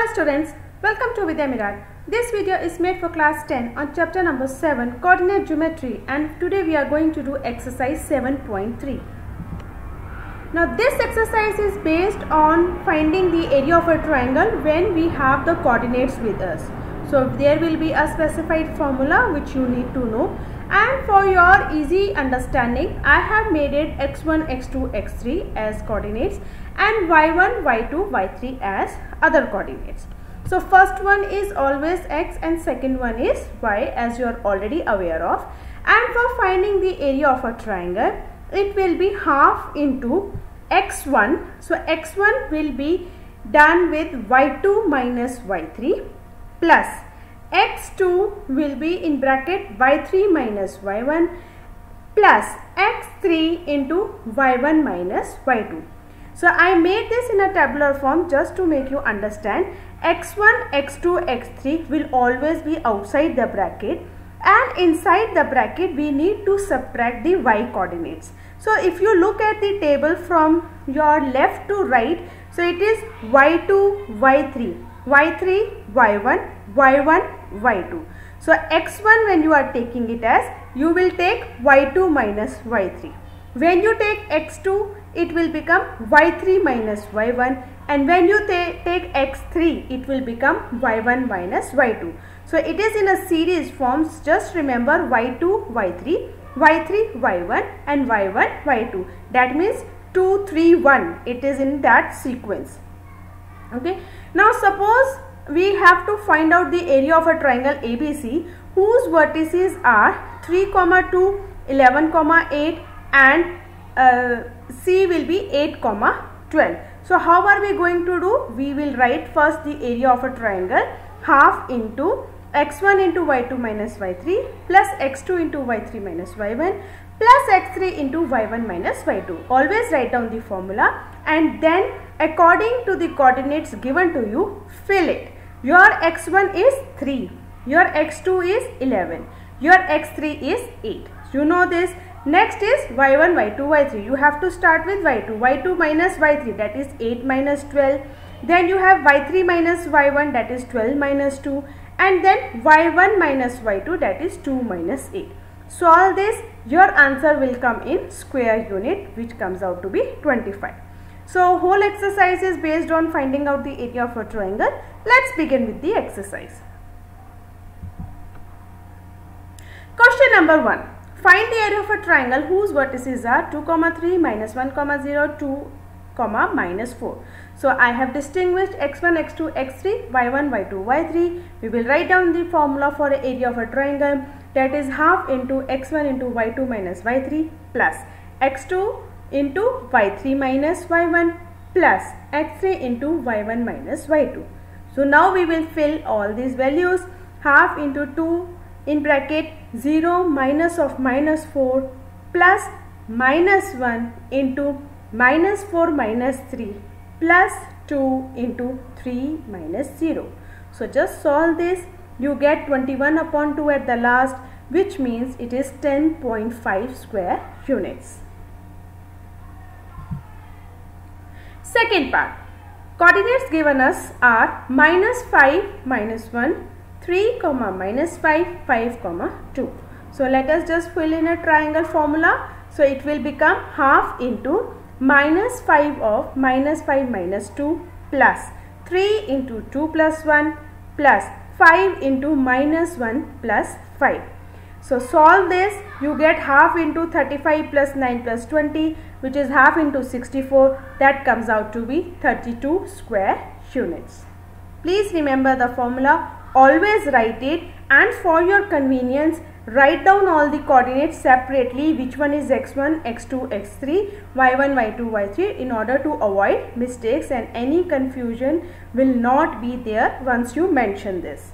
Hi students, welcome to Vidya Mirar. This video is made for class 10 on chapter number 7 coordinate geometry, and today we are going to do exercise 7.3. Now this exercise is based on finding the area of a triangle when we have the coordinates with us. So there will be a specified formula which you need to know, and for your easy understanding I have made it x1, x2, x3 as coordinates and y1, y2, y3 as other coordinates. So first one is always x and second one is y, as you are already aware of. And for finding the area of a triangle, it will be half into x1. So x1 will be done with y2 minus y3 plus x2 will be in bracket y3 minus y1 plus x3 into y1 minus y2. So I made this in a tabular form just to make you understand. x1, x2, x3 will always be outside the bracket, and inside the bracket we need to subtract the y coordinates. So if you look at the table from your left to right, so it is y2, y3, y3, y1, y1, y2. So x1 when you are taking it as, you will take y2 minus y3. When you take x2, it will become y3 minus y1, and when you take x3, it will become y1 minus y2. So it is in a series forms. Just remember y2, y3, y3, y1 and y1, y2. That means 2, 3, 1. It is in that sequence. Okay. Now suppose we have to find out the area of a triangle ABC whose vertices are 3, 2, 11, 8 and C will be 8, 12. So how are we going to do? We will write first the area of a triangle, half into x1 into y2 minus y3 plus x2 into y3 minus y1 plus x3 into y1 minus y2. Always write down the formula, and then according to the coordinates given to you, fill it. Your x1 is 3, your x2 is 11, your x3 is 8. You know this. Next is y1, y2, y3. You have to start with y2. y2 minus y3, that is 8 minus 12. Then you have y3 minus y1, that is 12 minus 2. And then y1 minus y2, that is 2 minus 8. Solve this. Your answer will come in square unit, which comes out to be 25. So whole exercise is based on finding out the area of a triangle. Let's begin with the exercise. Question number 1. Find the area of a triangle whose vertices are 2, 3, minus 1, 0, 2, minus 4. So I have distinguished x1, x2, x3, y1, y2, y3. We will write down the formula for the area of a triangle, that is half into x1 into y2 minus y3 plus x2 into y3 minus y1 plus x3 into y1 minus y2. So now we will fill all these values. Half into 2 in bracket 0 minus of minus 4 plus minus 1 into minus 4 minus 3 plus 2 into 3 minus 0. So just solve this. You get 21 upon 2 at the last, which means it is 10.5 square units. Second part. Coordinates given us are minus 5, minus 1, 3, minus 5, 5, 2. So let us just fill in a triangle formula. So it will become half into minus 5 of minus 5 minus 2 plus 3 into 2 plus 1 plus 5 into minus 1 plus 5. So solve this. You get half into 35 plus 9 plus 20, which is half into 64. That comes out to be 32 square units. Please remember the formula. Always write it, and for your convenience write down all the coordinates separately, which one is x1, x2, x3, y1, y2, y3, in order to avoid mistakes, and any confusion will not be there once you mention this.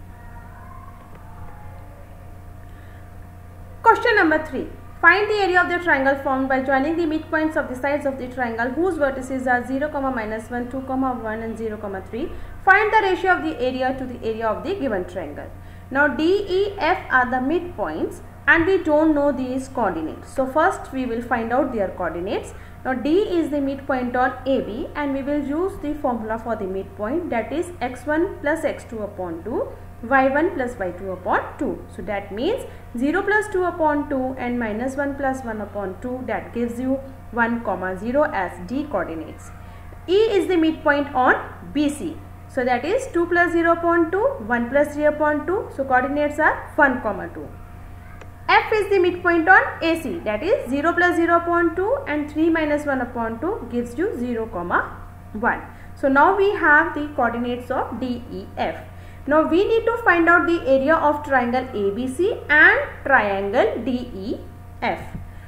Question number 3. Find the area of the triangle formed by joining the midpoints of the sides of the triangle whose vertices are 0, minus 1, 2, 1 and 0, 3. Find the ratio of the area to the area of the given triangle. Now D, E, F are the midpoints and we don't know these coordinates. So first we will find out their coordinates. Now D is the midpoint on AB, and we will use the formula for the midpoint, that is x1 plus x2 upon 2, y1 plus y2 upon 2. So that means 0 plus 2 upon 2 and minus 1 plus 1 upon 2, that gives you 1, 0 as D coordinates. E is the midpoint on BC. So that is 2 plus 0 upon 2, 1 plus 3 upon 2. So coordinates are 1, 2. F is the midpoint on AC, that is 0 plus 0 upon 2 and 3 minus 1 upon 2 gives you 0, 1. So now we have the coordinates of DEF. Now we need to find out the area of triangle ABC and triangle DEF.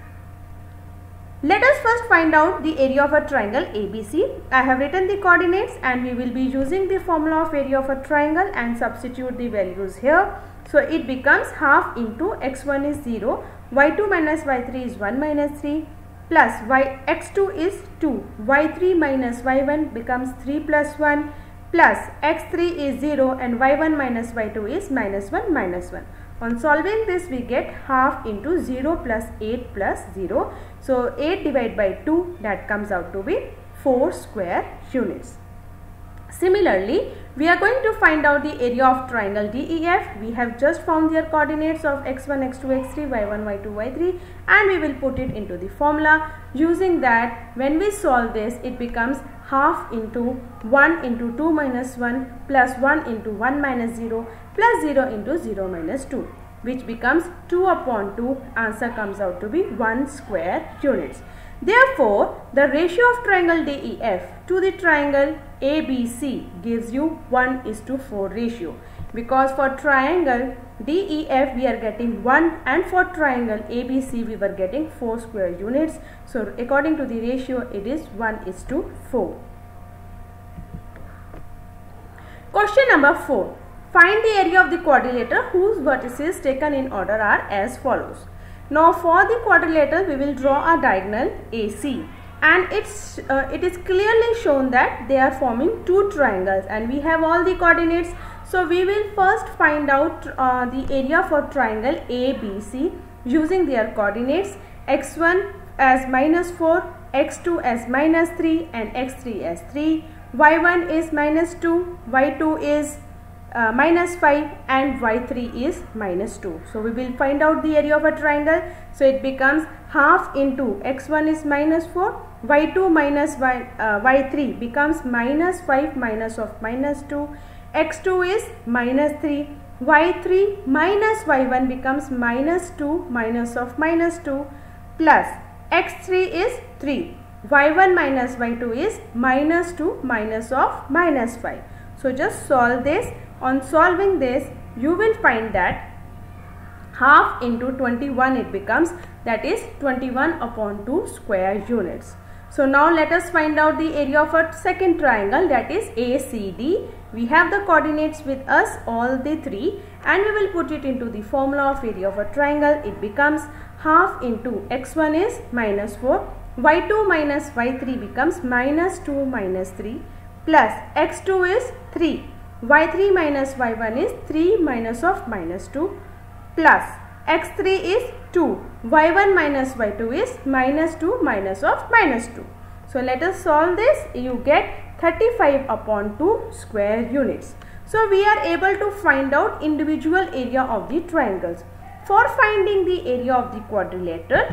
Let us first find out the area of a triangle ABC. I have written the coordinates and we will be using the formula of area of a triangle and substitute the values here. So it becomes half into x1 is 0, y2 minus y3 is 1 minus 3 plus x2 is 2, y3 minus y1 becomes 3 plus 1 plus x3 is 0 and y1 minus y2 is minus 1 minus 1. On solving this we get half into 0 plus 8 plus 0. So 8 divided by 2, that comes out to be 4 square units. Similarly, we are going to find out the area of triangle DEF. We have just found their coordinates of x1, x2, x3, y1, y2, y3, and we will put it into the formula. Using that, when we solve this, it becomes half into 1 into 2 minus 1 plus 1 into 1 minus 0 plus 0 into 0 minus 2, which becomes 2 upon 2. Answer comes out to be 1 square units. Therefore, the ratio of triangle DEF to the triangle ABC gives you 1:4 ratio, because for triangle DEF we are getting 1 and for triangle ABC we were getting 4 square units. So according to the ratio it is 1:4. Question number 4. Find the area of the quadrilateral whose vertices taken in order are as follows. Now for the quadrilateral we will draw a diagonal AC, and it is clearly shown that they are forming two triangles and we have all the coordinates. So we will first find out the area for triangle ABC using their coordinates, x1 as -4, x2 as -3 and x3 as 3, y1 is -2, y2 is -5 and y3 is -2. So we will find out the area of a triangle. So it becomes half into x1 is -4, y2 minus y3 becomes -5 minus of -2, x2 is -3, y3 minus y1 becomes -2 minus of -2 plus x3 is 3, y1 minus y2 is -2 minus of -5. So just solve this. On solving this, you will find that half into 21 it becomes, that is 21 upon 2 square units. So now let us find out the area of a second triangle, that is ACD. We have the coordinates with us, all the three, and we will put it into the formula of area of a triangle. It becomes half into x1 is -4, y2 minus y3 becomes -2 minus 3 plus x2 is 3, y3 minus y1 is 3 minus of -2 plus x3 is 2, y1 minus y2 is -2 minus of -2. So let us solve this. You get 35 upon 2 square units. So we are able to find out individual area of the triangles. For finding the area of the quadrilateral,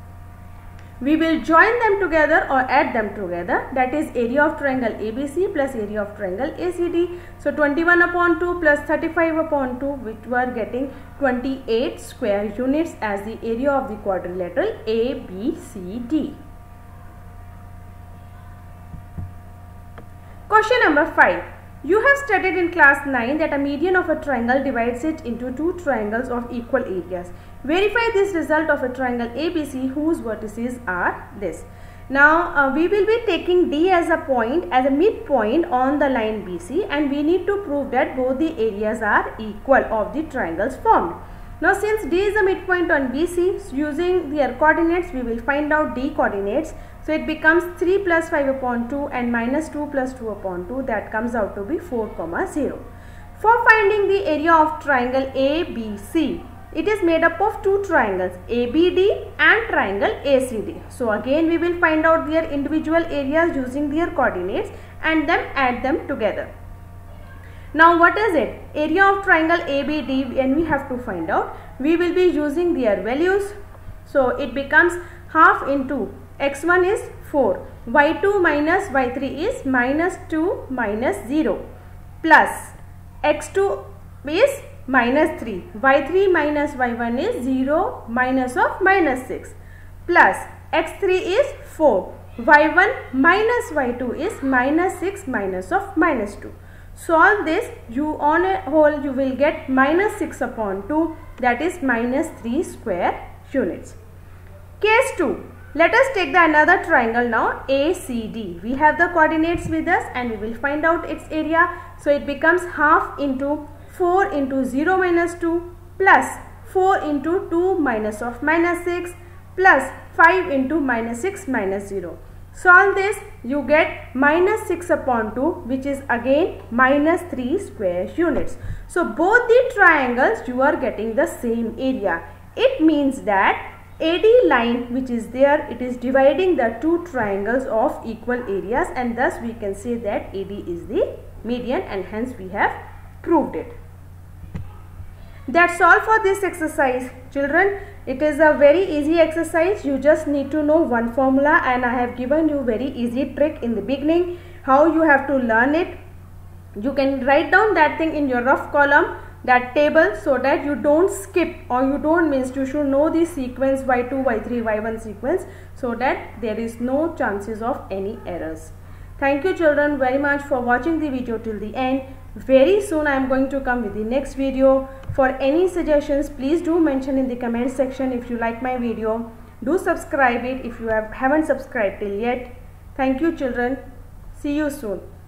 we will join them together or add them together, that is area of triangle ABC plus area of triangle ACD. So 21 upon 2 plus 35 upon 2, which were getting 28 square units as the area of the quadrilateral ABCD. Question number 5. You have studied in class 9 that a median of a triangle divides it into two triangles of equal areas. Verify this result of a triangle ABC whose vertices are this. Now we will be taking D as a point, as a midpoint on the line BC, and we need to prove that both the areas are equal of the triangles formed. Now since D is a midpoint on BC, using their coordinates we will find out D coordinates. So it becomes 3 plus 5 upon 2 and -2 plus 2 upon 2, that comes out to be 4, 0. For finding the area of triangle ABC, it is made up of two triangles ABD and triangle ACD. So again we will find out their individual areas using their coordinates and then add them together. Now what is it? Area of triangle ABD, and we have to find out. We will be using their values. So it becomes half into x1 is 4, y2 minus y3 is minus 2 minus 0 plus x2 is minus 3, y3 minus y1 is 0 minus of minus 6 plus x3 is 4, y1 minus y2 is minus 6 minus of minus 2. Solve this, you on a whole you will get minus 6 upon 2, that is minus 3 square units. Case 2. Let us take the another triangle now ACD. We have the coordinates with us and we will find out its area. So it becomes half into 4 into 0 minus 2 plus 4 into 2 minus of minus 6 plus 5 into minus 6 minus 0. Solve this, you get minus 6 upon 2, which is again minus 3 square units. So both the triangles you are getting the same area. It means that AD line which is there, it is dividing the two triangles of equal areas, and thus we can say that AD is the median, and hence we have proved it. That's all for this exercise, children. It is a very easy exercise. You just need to know one formula, and I have given you very easy trick in the beginning how you have to learn it. You can write down that thing in your rough column, that table, so that you don't skip or you don't miss. You should know the sequence y2, y3, y1 sequence, so that there is no chances of any errors. Thank you children very much for watching the video till the end. Very soon I am going to come with the next video. For any suggestions, please do mention in the comment section. If you like my video, do subscribe it if you haven't subscribed till yet. Thank you children. See you soon.